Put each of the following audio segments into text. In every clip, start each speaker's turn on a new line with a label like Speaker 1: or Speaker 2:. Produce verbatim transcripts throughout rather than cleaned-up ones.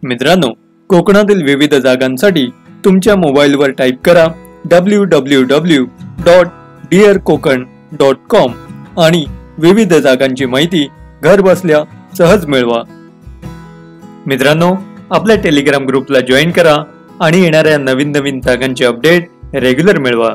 Speaker 1: मित्रांनो, कोकणातील विविध जागांसाठी तुमच्या मोबाईलवर टाईप करा W W W dot dear Konkan dot com आणि विविध जागांची माहिती घर बसल्या सहज मिळवा। मित्रांनो, आपल्या टेलिग्राम ग्रुपला जॉईन करा आणि येणाऱ्या नवीन नवीन जागांचे अपडेट रेग्युलर मिळवा।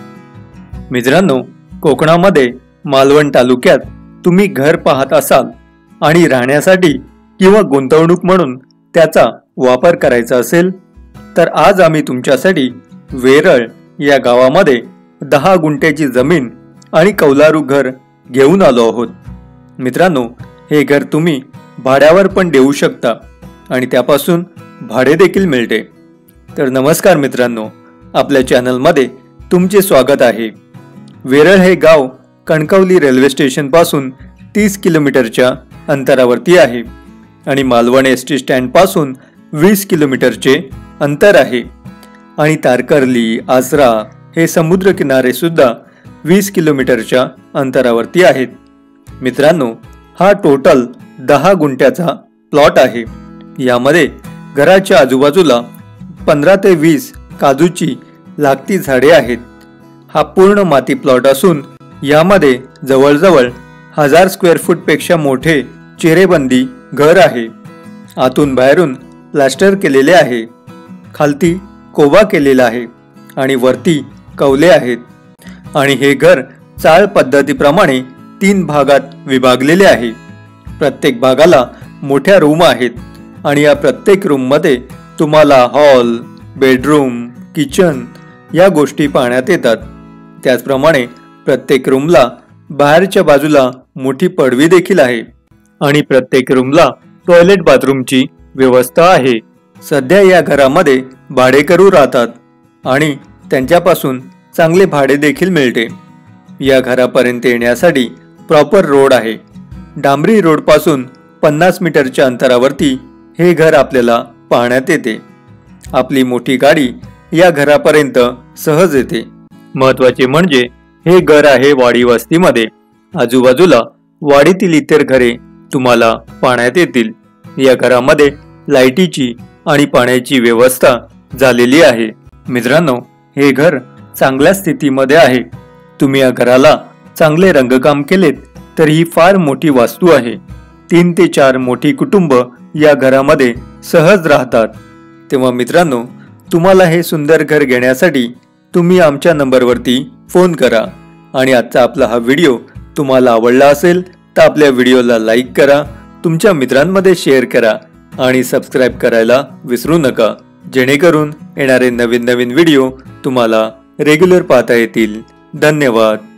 Speaker 1: मित्रांनो, कोकणामध्ये मालवण तालुक्यात तुम्ही घर पाहत असाल आणि राहण्यासाठी किंवा गुंतवणूक म्हणून त्याचा वापर करायचा असेल तर आज आम्ही तुमच्यासाठी वेरळ या गावामध्ये दहा गुंठ्याची जमीन आणि कौलारू घर घेऊन आलो आहोत। मित्रांनो, हे घर तुम्ही भाड्यावर पण देऊ शकता आणि त्यापासून भाडे देखील मिळते। तर नमस्कार मित्रांनो, आपल्या चॅनलमध्ये तुमचे स्वागत आहे। वेरळ हे गाव कणकवली रेल्वे स्टेशन पासून तीस किलोमीटरच्या अंतरावरती आहे आणि मालवण एस टी स्टँड पासून वीस किलोमीटरचे अंतर आहे आणि तारकर्ली आसरा हे समुद्र किनारे सुद्धा वीस किलोमीटरच्या अंतरावरती आहेत। मित्रांनो, हा टोटल दहा गुंठ्याचा प्लॉट आहे। यामध्ये घराच्या आजूबाजूला पंधरा ते वीस काजूची लागती झाडे आहेत। हा पूर्ण माती प्लॉट असून यामध्ये जवळजवळ हजार स्क्वेअर फूट पेक्षा मोठे चिरेबंदी घर आहे। आतून बाहेरून प्लास्टर केलेले आहे, खालती कोबा केलेला आहे आणि वरती कौले आहेत आणि हे घर चाळ पद्धतीप्रमाणे तीन भागात विभागलेले आहे। प्रत्येक भागाला मोठ्या रूम आहेत आणि या प्रत्येक रूम मध्ये तुम्हाला हॉल, बेडरूम, किचन या गोष्टी पाहण्यात येतात। त्याचप्रमाणे प्रत्येक रूमला बाहेरच्या बाजूला मोठी पडवी देखील आहे आणि प्रत्येक रूमला टॉयलेट बाथरूमची व्यवस्था आहे। सध्या या घरामध्ये भाडेकरू राहतात आणि त्यांच्यापासून चांगले भाडे देखील मिळते। या घरापर्यंत येण्यासाठी प्रॉपर रोड आहे। डांबरी रोड पासून पन्नास मीटरच्या अंतरावरती हे घर आपल्याला पाहण्यात येते। आपली मोठी गाडी या घरापर्यंत सहज येते। महत्त्वाचे म्हणजे हे घर आहे वाडी वस्तीमध्ये। आजूबाजूला वाडीतील इतर घरे तुम्हाला पाहण्यात येतील। या घरामध्ये लाईटीची आणि पाण्याची व्यवस्था झालेली आहे। मित्रांनो, हे घर चांगल्या स्थितीमध्ये आहे। तुम्ही या घराला चांगले रंगकाम केलेत तर ही फार मोठी वास्तू आहे। तीन ते चार मोठी कुटुंब या घरामध्ये सहज राहतात। तेव्हा मित्रांनो, तुम्हाला हे सुंदर घर घेण्यासाठी तुम्ही आमच्या नंबरवरती फोन करा आणि आजचा आपला हा व्हिडिओ तुम्हाला आवडला असेल तर आपल्या व्हिडिओला लाईक करा, तुमच्या मित्रांमध्ये शेअर करा आणि सबस्क्राईब करायला विसरू नका, जेणेकरून येणारे नवीन नवीन व्हिडिओ तुम्हाला रेग्युलर पाहता येतील। धन्यवाद।